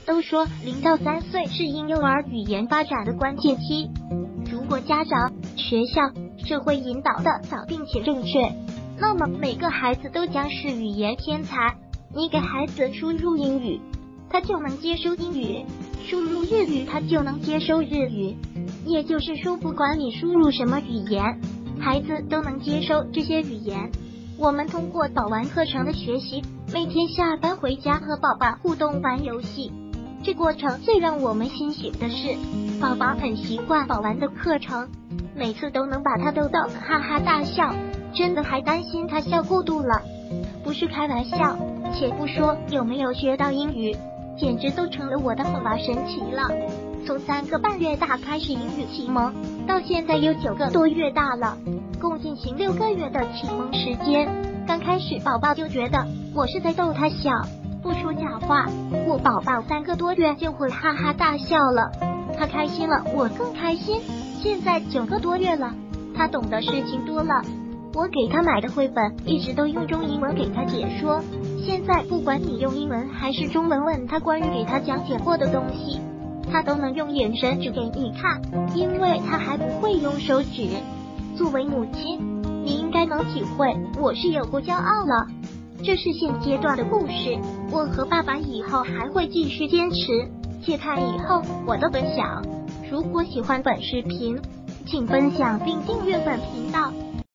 都说0到3岁是婴幼儿语言发展的关键期，如果家长、学校、社会引导的早并且正确，那么每个孩子都将是语言天才。你给孩子输入英语，他就能接收英语；输入日语，他就能接收日语。也就是说，不管你输入什么语言，孩子都能接收这些语言。我们通过宝玩课程的学习，每天下班回家和宝宝互动玩游戏，这过程最让我们欣喜的是，宝宝很习惯宝玩的课程，每次都能把他逗到哈哈大笑，真的还担心他笑过度了，不是开玩笑。且不说有没有学到英语，简直都成了我的好玩神奇了。从3个半月大开始英语启蒙，到现在有9个多月大了，共进行6个月的启蒙时间。刚开始宝宝就觉得我是在逗他笑，不说假话，我宝宝3个多月就会哈哈大笑了，他开心了，我更开心。现在9个多月了，他懂的事情多了，我给他买的绘本一直都用中英文给他解说，现在不管你用英文还是中文问他关于给他讲解过的东西，他都能用眼神指给你看，因为他还不会用手指。作为母亲，你应该能体会我是有多骄傲了。这是现阶段的故事，我和爸爸以后还会继续坚持，且看以后我的分享。如果喜欢本视频，请分享并订阅本频道。